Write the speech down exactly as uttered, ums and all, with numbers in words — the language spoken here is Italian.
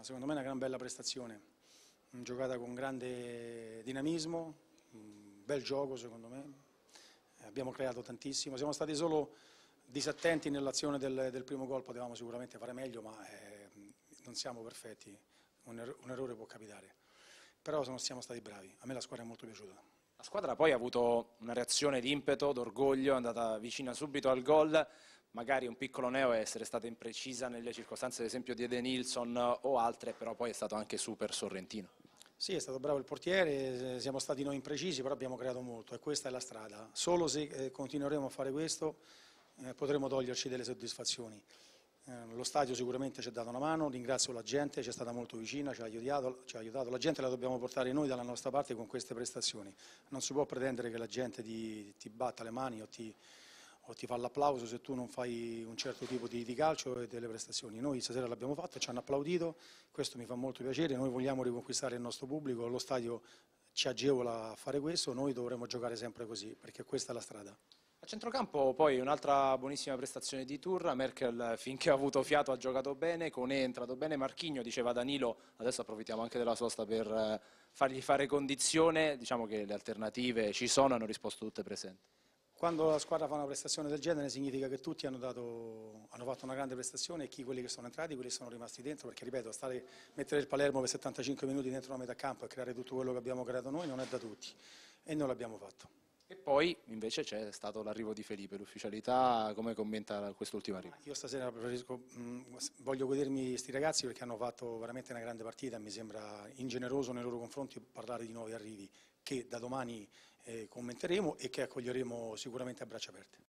secondo me è una gran bella prestazione, giocata con grande dinamismo, un bel gioco secondo me, abbiamo creato tantissimo, siamo stati solo disattenti nell'azione del, del primo gol, potevamo sicuramente fare meglio, ma eh, non siamo perfetti, un, er un errore può capitare, però sono, siamo stati bravi, a me la squadra è molto piaciuta. La squadra poi ha avuto una reazione di impeto, d'orgoglio, è andata vicina subito al gol, magari un piccolo neo è essere stata imprecisa nelle circostanze, ad esempio di Edenilson o altre, però poi è stato anche super Sorrentino. Sì, è stato bravo il portiere, siamo stati noi imprecisi, però abbiamo creato molto e questa è la strada. Solo se eh, continueremo a fare questo eh, potremo toglierci delle soddisfazioni. Eh, lo stadio sicuramente ci ha dato una mano, ringrazio la gente, ci è stata molto vicina, ci ha aiutato, ci ha aiutato. La gente la dobbiamo portare noi dalla nostra parte con queste prestazioni. Non si può pretendere che la gente ti, ti batta le mani o ti, o ti fa l'applauso se tu non fai un certo tipo di, di calcio e delle prestazioni. Noi stasera l'abbiamo fatta, ci hanno applaudito, questo mi fa molto piacere, noi vogliamo riconquistare il nostro pubblico, lo stadio ci agevola a fare questo, noi dovremo giocare sempre così, perché questa è la strada. A centrocampo poi un'altra buonissima prestazione di Turra, Merkel finché ha avuto fiato ha giocato bene, Conè è entrato bene, Marchigno, diceva Danilo, adesso approfittiamo anche della sosta per eh, fargli fare condizione, diciamo che le alternative ci sono e hanno risposto tutte presenti. Quando la squadra fa una prestazione del genere significa che tutti hanno, dato, hanno fatto una grande prestazione e chi quelli che sono entrati, quelli che sono rimasti dentro, perché ripeto, stare, mettere il Palermo per settantacinque minuti dentro la metà campo e creare tutto quello che abbiamo creato noi non è da tutti e non l'abbiamo fatto. E poi invece c'è stato l'arrivo di Felipe, l'ufficialità, come commenta quest'ultimo arrivo? Io stasera preferisco, mh, voglio godermi questi ragazzi perché hanno fatto veramente una grande partita e mi sembra ingeneroso nei loro confronti parlare di nuovi arrivi che da domani eh, commenteremo e che accoglieremo sicuramente a braccia aperte.